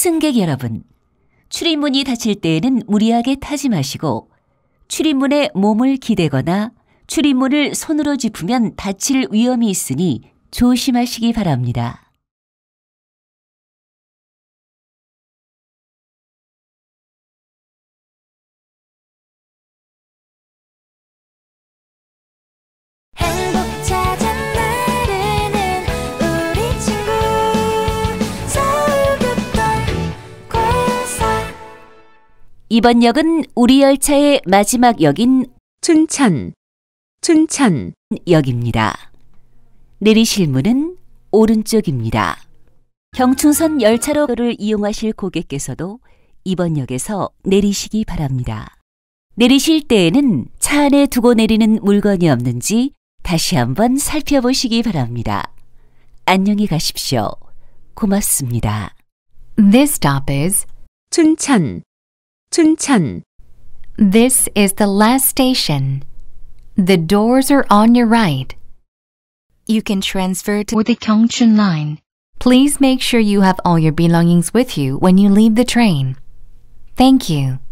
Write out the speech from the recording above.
승객 여러분, 출입문이 닫힐 때에는 무리하게 타지 마시고 출입문에 몸을 기대거나 출입문을 손으로 짚으면 다칠 위험이 있으니 조심하시기 바랍니다. 행복 찾아 나르는 우리 친구 서울급통공사. 이번 역은 우리 열차의 마지막 역인 춘천역입니다. 내리실 문은 오른쪽입니다. 경춘선 열차로를 이용하실 고객께서도 이번 역에서 내리시기 바랍니다. 내리실 때에는 차 안에 두고 내리는 물건이 없는지 다시 한번 살펴보시기 바랍니다. 안녕히 가십시오. 고맙습니다. This stop is 춘천. This is the last station. The doors are on your right. You can transfer to the Gyeongchun line. Please make sure you have all your belongings with you when you leave the train. Thank you.